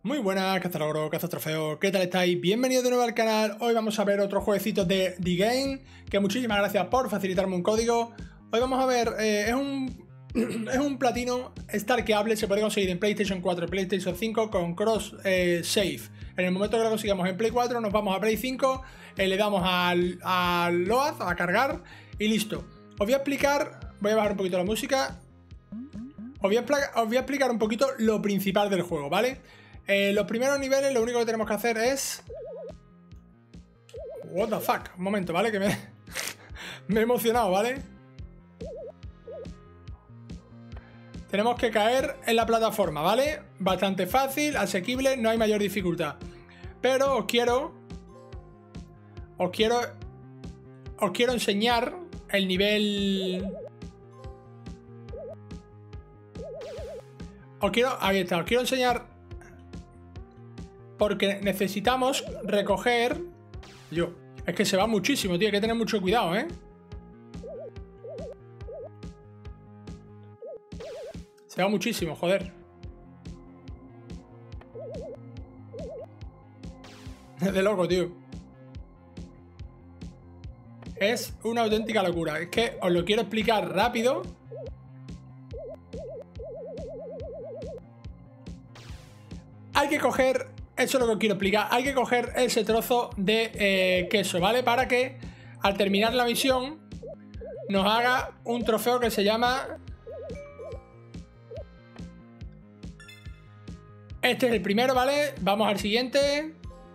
Muy buenas, cazalogro, cazatrofeo, ¿qué tal estáis? Bienvenidos de nuevo al canal. Hoy vamos a ver otro jueguecito de The Game, que muchísimas gracias por facilitarme un código. Hoy vamos a ver, es un platino stalkeable, se puede conseguir en PlayStation 4 y PlayStation 5 con cross save. En el momento que lo consigamos en Play 4 nos vamos a Play 5, le damos al load, a cargar y listo. Os voy a explicar, voy a bajar un poquito la música. Os voy a explicar un poquito lo principal del juego, ¿vale? Los primeros niveles lo único que tenemos que hacer es... What the fuck, un momento, ¿vale? Que me he emocionado, ¿vale? Tenemos que caer en la plataforma, ¿vale? Bastante fácil, asequible, no hay mayor dificultad. Pero os quiero enseñar el nivel... Ahí está, os quiero enseñar... Porque necesitamos recoger... Es que se va muchísimo, tío. Hay que tener mucho cuidado, ¿eh? Se va muchísimo, joder. De loco, tío. Es una auténtica locura. Es que os lo quiero explicar rápido. Hay que coger... Eso es lo que os quiero explicar. Hay que coger ese trozo de queso, ¿vale? Para que al terminar la misión nos haga un trofeo que se llama... Este es el primero, ¿vale? Vamos al siguiente.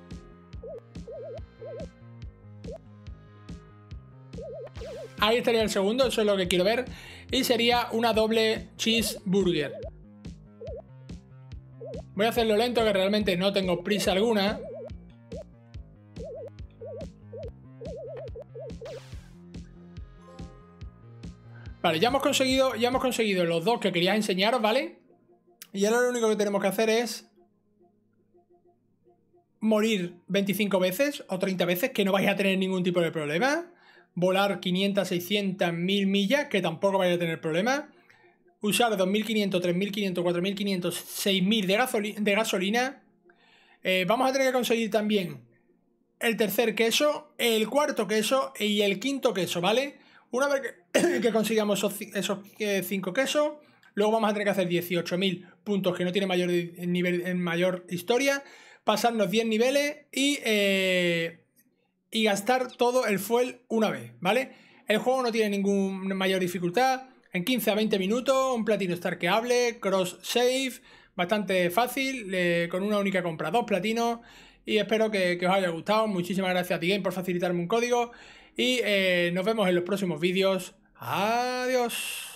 Ahí estaría el segundo, eso es lo que quiero ver. Y sería una doble cheeseburger. Voy a hacerlo lento, que realmente no tengo prisa alguna. Vale, ya hemos conseguido los dos que quería enseñaros, ¿vale? Y ahora lo único que tenemos que hacer es morir 25 veces o 30 veces, que no vais a tener ningún tipo de problema. Volar 500, 600, 1000 millas, que tampoco vais a tener problema. Usar 2500, 3500, 4500, 6000 de gasolina. Vamos a tener que conseguir también el tercer queso, el cuarto queso y el quinto queso, ¿vale? Una vez que consigamos esos 5 quesos, luego vamos a tener que hacer 18.000 puntos, que no tiene mayor nivel en mayor historia, pasarnos 10 niveles y gastar todo el fuel una vez, ¿vale? El juego no tiene ninguna mayor dificultad. En 15 a 20 minutos, un platino stalkeable, cross save, bastante fácil, con una única compra, 2 platinos. Y espero que os haya gustado. Muchísimas gracias a The Game por facilitarme un código. Y nos vemos en los próximos vídeos. Adiós.